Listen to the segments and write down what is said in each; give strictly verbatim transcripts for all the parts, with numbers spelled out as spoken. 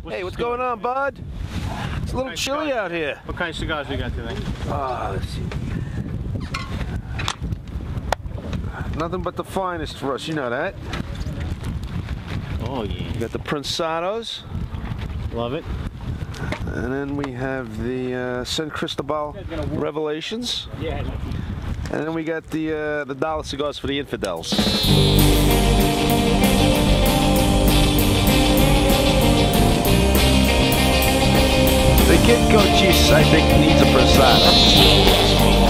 Hey, what's going on, bud? It's a little chilly out here. What kind of cigars we got today? Ah, let's see. Nothing but the finest for us, you know that. Oh yeah. We got the Prinsados. Love it. And then we have the uh, San Cristobal Revelations. Yeah. And then we got the uh, the dollar cigars for the infidels. The kid coaches, I think, needs a Prensado.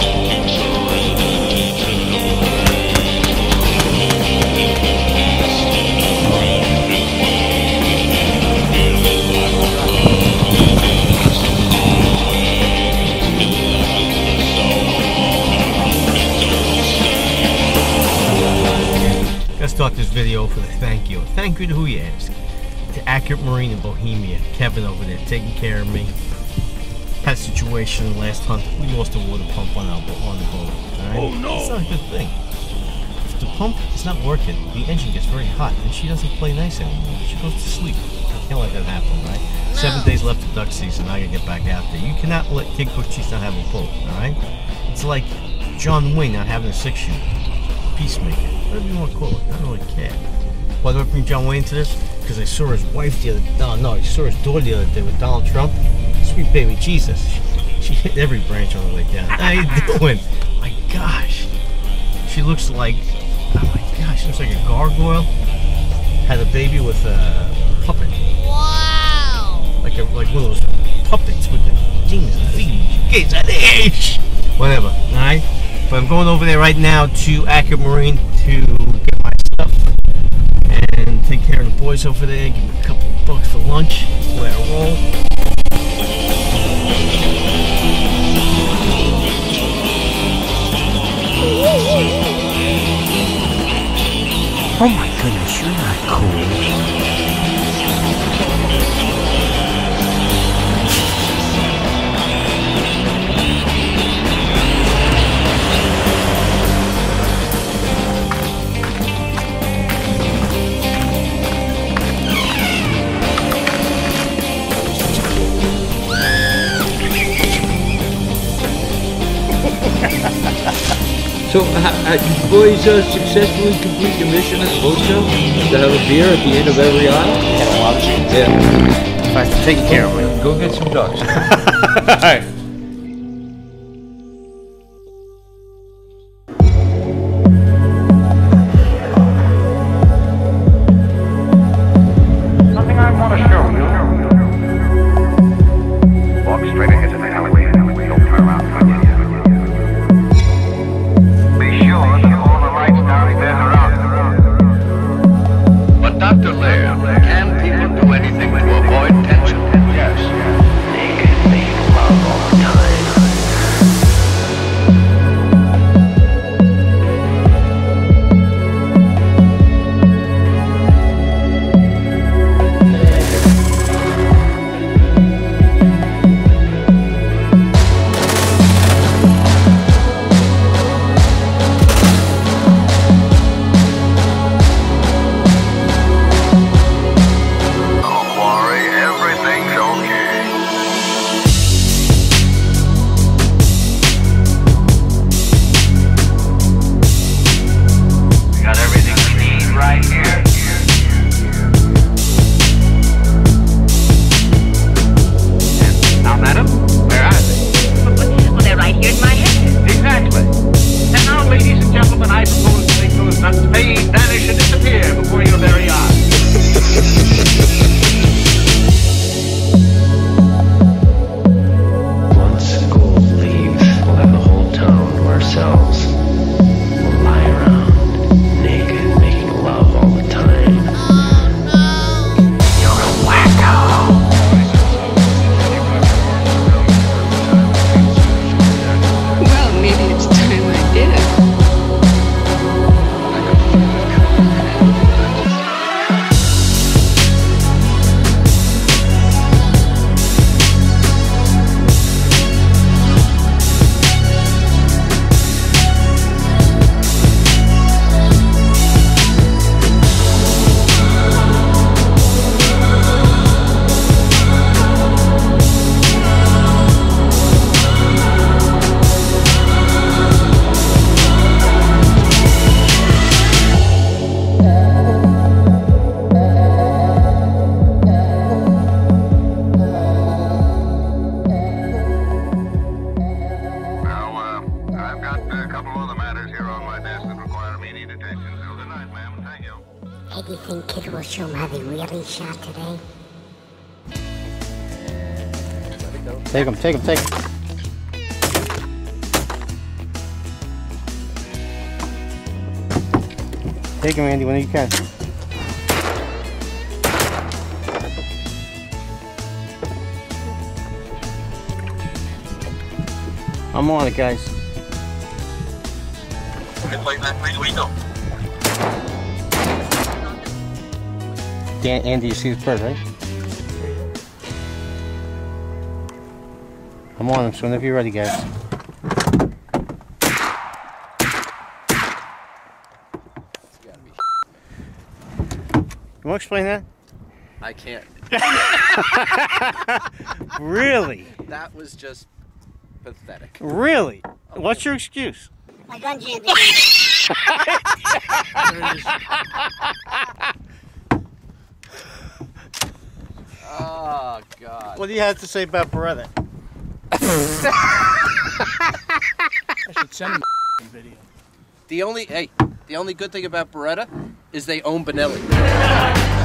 Let's start this video off with a thank you. Thank you to who you ask. To Accurate Marine in Bohemia, Kevin over there taking care of me. Had a situation last hunt. We lost a water pump on our on the boat. Right? Oh no! It's not a good thing. If the pump is not working, the engine gets very hot, and she doesn't play nice anymore. She goes to sleep. Can't let that happen, right? No. Seven days left of duck season. I gotta get back out there. You cannot let Kid Cochise not have a boat. All right? It's like John Wayne not having a six shooter. Peacemaker, whatever you want to call it. I don't really care. Why do I bring John Wayne to this? Because I saw his wife the other day. No, no, I saw his daughter the other day with Donald Trump. Sweet baby Jesus. She, she hit every branch on the way down. How you doing? My gosh. She looks like, oh my gosh, she looks like a gargoyle. Had a baby with a puppet. Wow. Like a, like one of those puppets with the things and the gates at the age. Whatever, alright? But I'm going over there right now to Accurate Marine to get my stuff and take care of the boys over there, give them a couple of bucks for lunch, where I roll. Oh my goodness, you're not cool. So, uh, you boys uh, successfully complete your mission at the boat show? To have a beer at the end of every aisle? Had a lot of chance. Yeah. If I have to take care of it. Go get some ducks. Alright. Something I want to show you. Walk straight ahead to the alleyway. Don't turn around. But Doctor Laird, can people do anything to avoid tension? Yes. They can make love all the time. We'll show them how they really shot today. Take him, take him, take him. Take him, Andy, when you can. I'm on it, guys. Dan, Andy, you see this bird, right? I'm on him, so whenever you're ready, guys. You want to explain that? I can't. Really? That was just pathetic. Really? What's your excuse? My gun jammed. Oh, God. What do you have to say about Beretta? I should send him a video. The only, hey, the only good thing about Beretta is they own Benelli.